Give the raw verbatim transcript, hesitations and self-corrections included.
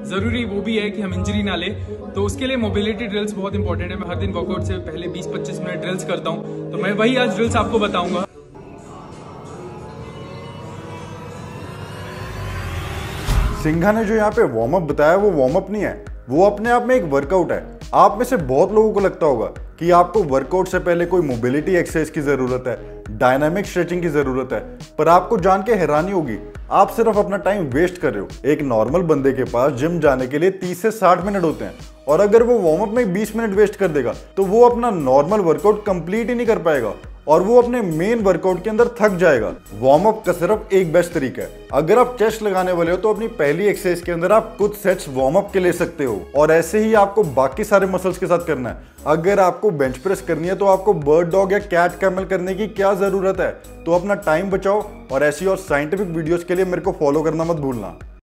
जरूरी वो भी है कि हम इंजरी ना ले, तो उसके लिए मोबिलिटी ड्रिल्स बहुत इंपॉर्टेंट है। मैं हर दिन वर्कआउट से पहले बीस पच्चीस मिनट ड्रिल्स करता हूँ, तो मैं वही आज ड्रिल्स आपको बताऊंगा। सिंघा ने जो यहाँ पे वार्म अप बताया वो वार्म अप नहीं है, वो अपने आप में एक वर्कआउट है। आप में से बहुत लोगों को लगता होगा कि आपको वर्कआउट से पहले कोई मोबिलिटी एक्सरसाइज की जरूरत है, डायनामिक स्ट्रेचिंग की जरूरत है, पर आपको जान के हैरानी होगी आप सिर्फ अपना टाइम वेस्ट कर रहे हो। एक नॉर्मल बंदे के पास जिम जाने के लिए तीस से साठ मिनट होते हैं, और अगर वो वार्म अप में बीस मिनट वेस्ट कर देगा तो वो अपना नॉर्मल वर्कआउट कंप्लीट ही नहीं कर पाएगा और वो अपने मेन वर्कआउट के अंदर थक जाएगा। वार्म अप का सिर्फ एक बेस्ट तरीका है। अगर आप चेस्ट लगाने वाले हो तो अपनी पहली एक्सरसाइज के अंदर आप कुछ सेट्स वार्म अप के ले सकते हो, और ऐसे ही आपको बाकी सारे मसल्स के साथ करना है। अगर आपको बेंच प्रेस करनी है तो आपको बर्ड डॉग या कैट कैमल करने की क्या जरूरत है। तो अपना टाइम बचाओ, और ऐसी और साइंटिफिक वीडियोस के लिए मेरे को फॉलो करना मत भूलना।